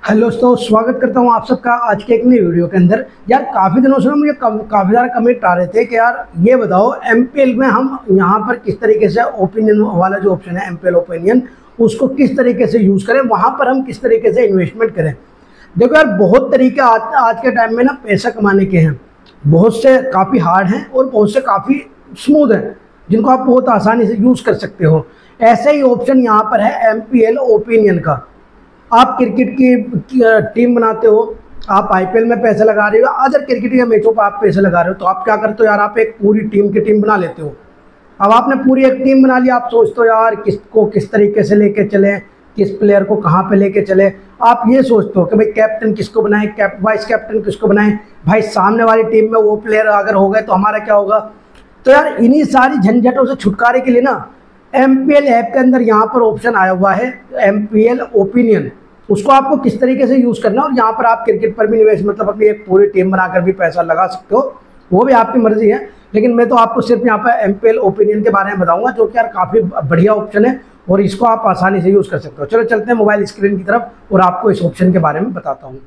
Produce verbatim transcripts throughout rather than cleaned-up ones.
Hello दोस्तों, स्वागत करता हूं आप सबका आज के एक नई वीडियो के अंदर। यार काफ़ी दिनों से मुझे काफ़ी ज़्यादा कमेंट आ रहे थे कि यार ये बताओ एमपीएल में हम यहाँ पर किस तरीके से ओपिनियन वाला जो ऑप्शन है एमपीएल ओपिनियन, उसको किस तरीके से यूज़ करें, वहाँ पर हम किस तरीके से इन्वेस्टमेंट करें। देखो यार, बहुत तरीके आज आज के टाइम में ना पैसा कमाने के हैं। बहुत से काफ़ी हार्ड हैं और बहुत से काफ़ी स्मूथ हैं जिनको आप बहुत आसानी से यूज़ कर सकते हो। ऐसे ही ऑप्शन यहाँ पर है एमपीएल ओपिनियन का। आप क्रिकेट की टीम बनाते हो, आप आईपीएल में पैसे लगा रहे हो, अदर क्रिकेट के मैचों पर आप पैसे लगा रहे हो, तो आप क्या करते हो यार, आप एक पूरी टीम की टीम बना लेते हो। अब आपने पूरी एक टीम बना लिया, आप सोचते हो यार किसको किस तरीके से लेके चले, किस प्लेयर को कहाँ पे लेके चले। आप ये सोचते हो कि भाई कैप्टन किसको बनाए, कैप वाइस कैप्टन किसको बनाए, भाई सामने वाली टीम में वो प्लेयर अगर हो गए तो हमारा क्या होगा। तो यार इन्हीं सारी झंझटों से छुटकारे के लिए ना एमपीएल ऐप के अंदर यहाँ पर ऑप्शन आया हुआ है एमपीएल ओपिनियन। उसको आपको किस तरीके से यूज़ करना है, और यहाँ पर आप क्रिकेट पर भी निवेश मतलब अपनी एक पूरी टीम बनाकर भी पैसा लगा सकते हो, वो भी आपकी मर्जी है। लेकिन मैं तो आपको सिर्फ यहाँ पर एमपीएल ओपिनियन के बारे में बताऊंगा, जो कि यार काफ़ी बढ़िया ऑप्शन है और इसको आप आसानी से यूज़ कर सकते हो। चलो चलते हैं मोबाइल स्क्रीन की तरफ और आपको इस ऑप्शन के बारे में बताता हूँ।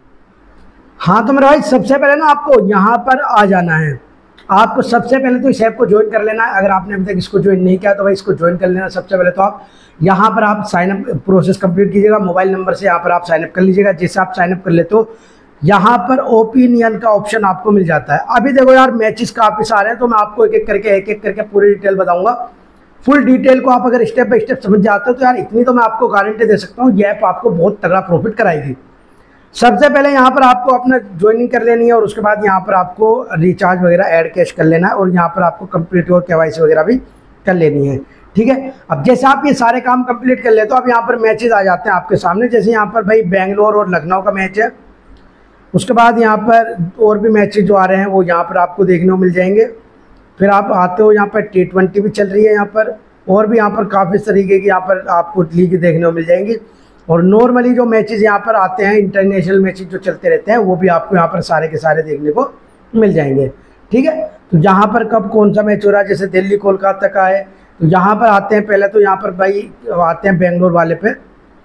हाँ तो मेरा भाई, सबसे पहले ना आपको यहाँ पर आ जाना है। आपको सबसे पहले तो इस ऐप को ज्वाइन कर लेना है। अगर आपने अभी तक इसको ज्वाइन नहीं किया तो भाई इसको ज्वाइन कर लेना। सबसे पहले तो आप यहाँ पर आप साइनअप प्रोसेस कंप्लीट कीजिएगा। मोबाइल नंबर से यहाँ पर आप साइनअप कर लीजिएगा। जिससे आप साइनअप कर लेते हो यहाँ पर ओपिनियन का ऑप्शन आपको मिल जाता है। अभी देखो यार, मैचेस काफ़ी सारे हैं तो मैं आपको एक एक करके एक एक करके पूरी डिटेल बताऊँगा। फुल डिटेल को आप अगर स्टेप बाय स्टेप समझ जाते हो तो यार इतनी तो मैं आपको गारंटी दे सकता हूँ, ये ऐप आपको बहुत तगड़ा प्रॉफिट कराएगी। सबसे पहले यहाँ पर आपको अपना ज्वाइनिंग कर लेनी है और उसके बाद यहाँ पर आपको रिचार्ज वगैरह ऐड कैश कर लेना है और यहाँ पर आपको कंप्लीट और केवाईसी वगैरह भी कर लेनी है। ठीक है, अब जैसे आप ये सारे काम कंप्लीट कर लेते हो, अब यहाँ पर मैचेस आ जाते हैं आपके सामने। जैसे यहाँ पर भाई बेंगलोर और लखनऊ का मैच है, उसके बाद यहाँ पर और भी मैचेस जो आ रहे हैं वो यहाँ पर आपको देखने को मिल जाएंगे। फिर आप आते हो, यहाँ पर टी ट्वेंटी भी चल रही है यहाँ पर, और भी यहाँ पर काफ़ी तरीके की यहाँ पर आपको लीग देखने को मिल जाएंगी। और नॉर्मली जो मैचेस यहाँ पर आते हैं, इंटरनेशनल मैचेस जो चलते रहते हैं, वो भी आपको यहाँ पर सारे के सारे देखने को मिल जाएंगे। ठीक है, तो यहाँ पर कब कौन सा मैच हो रहा है, जैसे दिल्ली कोलकाता का है तो यहाँ पर आते हैं। पहले तो यहाँ पर भाई आते हैं बेंगलोर वाले पे,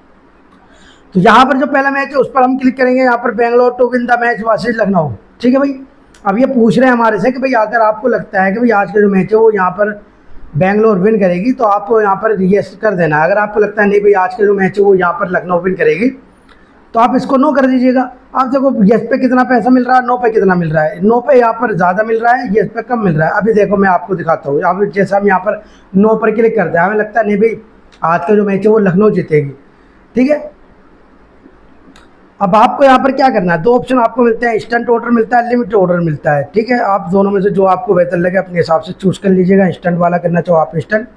तो यहाँ पर जो पहला मैच है उस पर हम क्लिक करेंगे। यहाँ पर Bangalore to win the match versus Lucknow. ठीक है भाई, अब ये पूछ रहे हैं हमारे से कि भाई अगर आपको लगता है कि भाई आज का जो मैच है वो यहाँ पर बेंगलोर विन करेगी तो आपको यहाँ पर यस कर देना है। अगर आपको लगता है नहीं भाई आज का जो मैच है वो यहाँ पर लखनऊ विन करेगी तो आप इसको नो कर दीजिएगा। आप देखो यस पे कितना पैसा मिल रहा है, नो पे कितना मिल रहा है। नो पे यहाँ पर ज़्यादा मिल रहा है, यस पे कम मिल रहा है। अभी देखो मैं आपको दिखाता हूँ। अब जैसे हम यहाँ पर नो पर क्लिक करते हैं, हमें लगता है नहीं भाई आज का जो मैच है वो लखनऊ जीतेगी। ठीक है, अब आपको यहाँ पर क्या करना है, दो ऑप्शन आपको मिलते हैं, इंस्टेंट ऑर्डर मिलता है, लिमिट ऑर्डर मिलता है। ठीक है, आप दोनों में से जो आपको बेहतर लगे अपने हिसाब से चूज़ कर लीजिएगा। इंस्टेंट वाला करना चाहो आप इंस्टेंट।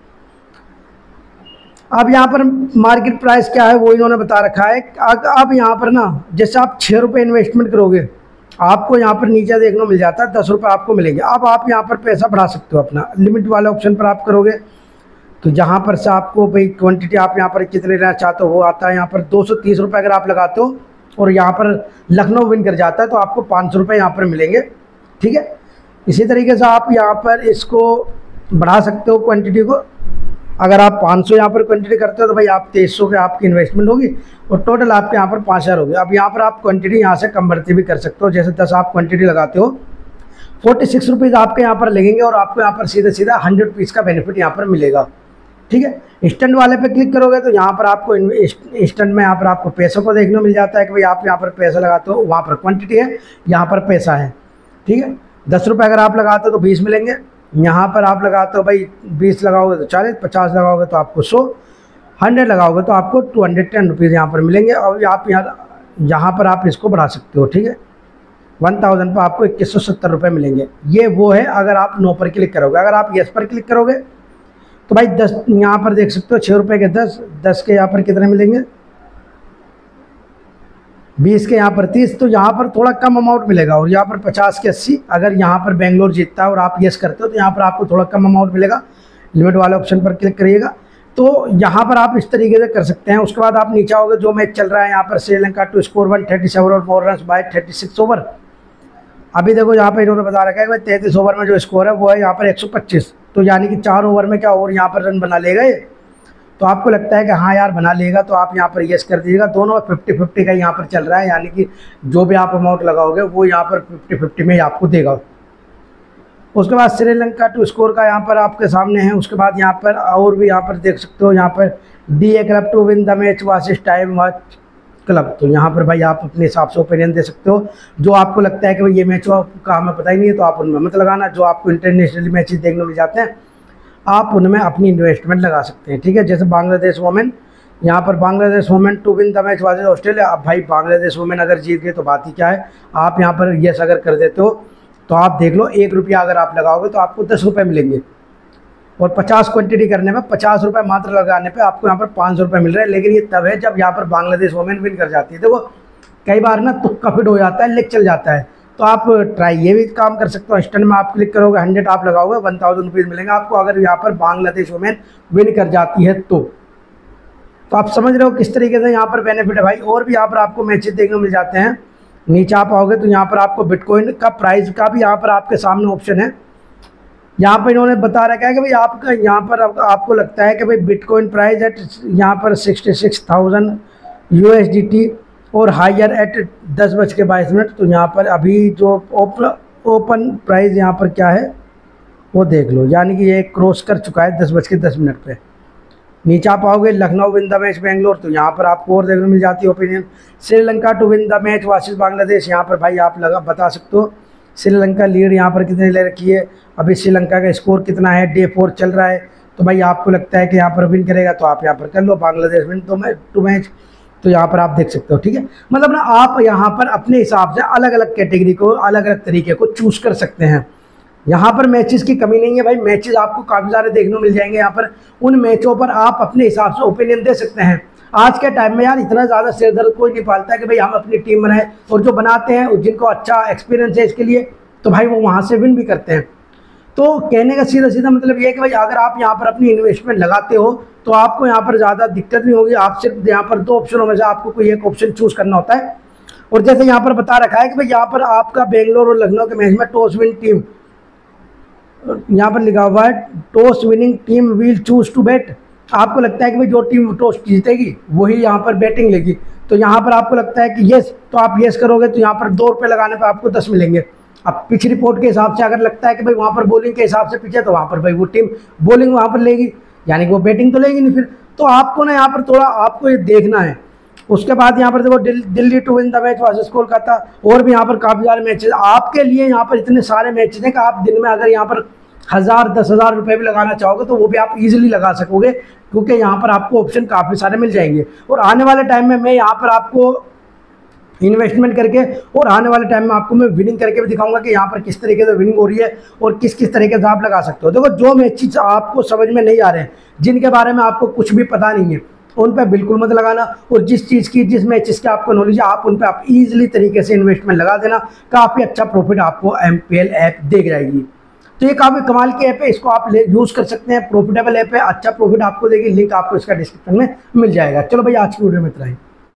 अब यहाँ पर मार्केट प्राइस क्या है वो इन्होंने बता रखा है। अब यहाँ पर ना जैसे आप छः रुपये इन्वेस्टमेंट करोगे आपको यहाँ पर नीचे देखने को मिल जाता है दस रुपये आपको मिलेंगे। अब आप यहाँ पर पैसा बढ़ा सकते हो अपना। लिमिट वाले ऑप्शन पर आप करोगे तो जहाँ पर से आपको भाई क्वांटिटी आप यहाँ पर कितने लेना चाहते हो वो आता है। यहाँ पर दो सौ तीस रुपये अगर आप लगाते हो और यहाँ पर लखनऊ विन कर जाता है तो आपको पाँच सौ रुपये यहाँ पर मिलेंगे। ठीक है, इसी तरीके से आप यहाँ पर इसको बढ़ा सकते हो क्वांटिटी को। अगर आप पाँच सौ यहाँ पर क्वांटिटी करते हो तो भाई आप तेईस सौ के आपकी इन्वेस्टमेंट होगी और टोटल आपके यहाँ पर पाँच हज़ार होगी। अब यहाँ पर आप क्वांटिटी यहाँ से कम बढ़ती भी कर सकते हो। जैसे दस आप क्वांटिटी लगाते हो फोर्टी सिक्स रुपीज़ आपके यहाँ पर लगेंगे और आपको यहाँ पर सीधा सीधा हंड्रेड रुपीज़ का बेनिफिट यहाँ पर मिलेगा। ठीक है, इंस्टेंट वाले पे क्लिक करोगे तो यहाँ पर आपको इंस्टेंट में यहाँ पर आपको पैसों को देखने को मिल जाता है कि भाई आप यहाँ पर पैसा लगाते हो, वहाँ पर क्वांटिटी है, यहाँ पर पैसा है। ठीक है, दस रुपये अगर आप लगाते हो तो बीस मिलेंगे। यहाँ पर आप लगाते हो भाई बीस लगाओगे तो चालीस, पचास लगाओगे तो आपको सौ, हंड्रेड लगाओगे तो आपको टू हंड्रेड टेन रुपीज़ यहाँ पर मिलेंगे। और आप यहाँ यहाँ पर आप इसको बढ़ा सकते हो। ठीक है, वन थाउजेंड पर आपको इक्कीस सौ सत्तर रुपये मिलेंगे। ये वो है अगर आप नो पर क्लिक करोगे। अगर आप यस पर क्लिक करोगे तो भाई दस यहाँ पर देख सकते हो छः रुपये के दस, दस के यहाँ पर कितने मिलेंगे, बीस के यहाँ पर तीस, तो यहाँ पर थोड़ा कम अमाउंट मिलेगा। और यहाँ पर पचास के अस्सी, अगर यहाँ पर बेंगलोर जीतता है और आप यस करते हो तो यहाँ पर आपको थोड़ा कम अमाउंट मिलेगा। लिमिट वाले ऑप्शन पर क्लिक करिएगा तो यहाँ पर आप इस तरीके से कर सकते हैं। उसके बाद आप नीचे आओगे, जो मैच चल रहा है यहाँ पर Sri Lanka to score one thirty seven और four run by thirty six over. अभी देखो यहाँ पर इन्होंने बता रखा है कि तैंतीस ओवर में जो स्कोर है वो है यहाँ पर एक सौ पच्चीस, तो यानी कि चार ओवर में क्या ओवर यहाँ पर रन बना लेगा ये। तो आपको लगता है कि हाँ यार बना लेगा, तो आप यहाँ पर येस कर दीजिएगा। दोनों फिफ्टी फिफ्टी का यहाँ पर चल रहा है, यानी कि जो भी आप अमाउंट लगाओगे वो यहाँ पर फिफ्टी फिफ्टी में आपको देगा। उसके बाद श्रीलंका टू स्कोर का यहाँ पर आपके सामने है। उसके बाद यहाँ पर और भी यहाँ पर देख सकते हो, यहाँ पर D A club to win the match versus time watch club. तो यहाँ पर भाई आप अपने हिसाब से ओपिनियन दे सकते हो। जो आपको लगता है कि भाई ये मैच का हमें पता ही नहीं है, तो आप उनमें मत लगाना। जो आपको इंटरनेशनल मैचेस देखने मिल जाते हैं आप उनमें अपनी इन्वेस्टमेंट लगा सकते हैं, ठीक है। जैसे बांग्लादेश वोमेन, यहाँ पर Bangladesh women to win the match versus Australia. अब भाई बांग्लादेश वोमेन अगर जीत गई तो बात ही क्या है। आप यहाँ पर यस अगर कर देते हो तो आप देख लो, एक रुपया अगर आप लगाओगे तो आपको दस रुपये मिलेंगे, और पचास क्वांटिटी करने में पचास रुपये मात्र लगाने पे आपको यहाँ पर पाँच सौ रुपये मिल रहे हैं। लेकिन ये तब है जब यहाँ पर बांग्लादेश वोमेन विन कर जाती है। देखो कई बार ना तुक्का फिट हो जाता है, लेग चल जाता है, तो आप ट्राई ये भी काम कर सकते हो। स्टैंड में आप क्लिक करोगे, हंड्रेड आप लगाओगे, वन थाउजेंड रुपीज़ मिलेंगे आपको अगर यहाँ पर बांग्लादेश वोमेन विन कर जाती है तो। तो आप समझ रहे हो किस तरीके से यहाँ पर बेनिफिट है भाई। और भी यहाँ पर आपको मैचेस देखने को मिल जाते हैं। नीचे आप आओगे तो यहाँ पर आपको बिटकॉइन का प्राइस का भी यहाँ पर आपके सामने ऑप्शन है। यहाँ पर इन्होंने बता रखा है कि भाई आपका यहाँ पर आप, आपको लगता है कि भाई बिटकॉइन प्राइस एट यहाँ पर sixty six thousand U S D T और हायर एट दस बज के बाईस मिनट। तो यहाँ पर अभी जो ओपन ओपन प्राइस यहाँ पर क्या है वो देख लो, यानी कि ये क्रॉस कर चुका है दस बज के दस मिनट पे। नीचे आप आओगे Lucknow win the match Bangalore, तो यहाँ पर आपको और देखने मिल जाती है opinion. Sri Lanka to win the match versus Bangladesh, यहाँ पर भाई आप लगा बता सकते हो श्रीलंका लीड यहाँ पर कितने ले रखी है, अभी श्रीलंका का स्कोर कितना है, डे फोर चल रहा है। तो भाई आपको लगता है कि यहाँ पर विन करेगा तो आप यहाँ पर कर लो बांग्लादेश विन तो मैच टू मैच, तो यहाँ पर आप देख सकते हो, ठीक है। मतलब ना आप यहाँ पर अपने हिसाब से अलग अलग कैटेगरी को अलग अलग तरीके को चूज कर सकते हैं। यहाँ पर मैचेस की कमी नहीं है भाई, मैचेस आपको काफ़ी सारे देखने को मिल जाएंगे। यहाँ पर उन मैचों पर आप अपने हिसाब से ओपिनियन दे सकते हैं। आज के टाइम में यार इतना ज़्यादा सिर दर्द कोई नहीं पालता है कि भाई हम अपनी टीम बनाएं, और जो बनाते हैं जिनको अच्छा एक्सपीरियंस है इसके लिए तो भाई वो वहाँ से विन भी करते हैं। तो कहने का सीधा सीधा मतलब ये है कि भाई अगर आप यहाँ पर अपनी इन्वेस्टमेंट लगाते हो तो आपको यहाँ पर ज़्यादा दिक्कत नहीं होगी। आप सिर्फ यहाँ पर दो ऑप्शनों में से आपको कोई एक ऑप्शन चूज़ करना होता है। और जैसे यहाँ पर बता रखा है कि भाई यहाँ पर आपका बेंगलोर और लखनऊ के मैच में टॉस विन टीम, यहाँ पर लिखा हुआ है toss winning team will choose to bat. आपको लगता है कि भाई जो टीम टॉस जीतेगी वही यहाँ पर बैटिंग लेगी, तो यहाँ पर आपको लगता है कि यस, तो आप यस करोगे तो यहाँ पर दो रुपये लगाने पर आपको दस मिलेंगे। अब पिच रिपोर्ट के हिसाब से अगर लगता है कि भाई वहाँ पर बॉलिंग के हिसाब से पिच है तो वहाँ पर भाई वो टीम बॉलिंग वहाँ पर लेगी, यानी कि वो बैटिंग तो लेगी नहीं फिर। तो आपको ना यहाँ पर थोड़ा आपको ये देखना है। उसके बाद यहाँ पर देखो दिल, Delhi to win the match versus Kolkata, और भी यहाँ पर काफ़ी सारे मैचेस आपके लिए। यहाँ पर इतने सारे मैचेस हैं कि आप दिन में अगर यहाँ पर हज़ार दस हज़ार रुपये भी लगाना चाहोगे तो वो भी आप इजीली लगा सकोगे, क्योंकि यहाँ पर आपको ऑप्शन काफ़ी सारे मिल जाएंगे। और आने वाले टाइम में मैं यहाँ पर आपको इन्वेस्टमेंट करके और आने वाले टाइम में आपको मैं विनिंग करके भी दिखाऊंगा कि यहाँ पर किस तरीके से विनिंग हो रही है और किस किस तरीके से आप लगा सकते हो। देखो जो मैचेस आपको समझ में नहीं आ रहे हैं, जिनके बारे में आपको कुछ भी पता नहीं है, उन पर बिल्कुल मत लगाना। और जिस चीज़ की जिस मैचेस की आपको नॉलेज है आप उन पर आप इजीली तरीके से इन्वेस्टमेंट लगा देना, काफ़ी अच्छा प्रॉफिट आपको एम पी एल ऐप दे जाएगी। तो ये काफ़ी कमाल की ऐप है, इसको आप यूज़ कर सकते हैं, प्रॉफिटेबल ऐप है, अच्छा प्रॉफिट आपको देगी। लिंक आपको इसका डिस्क्रिप्शन में मिल जाएगा। चलो भाई आज की वीडियो में इतना ही।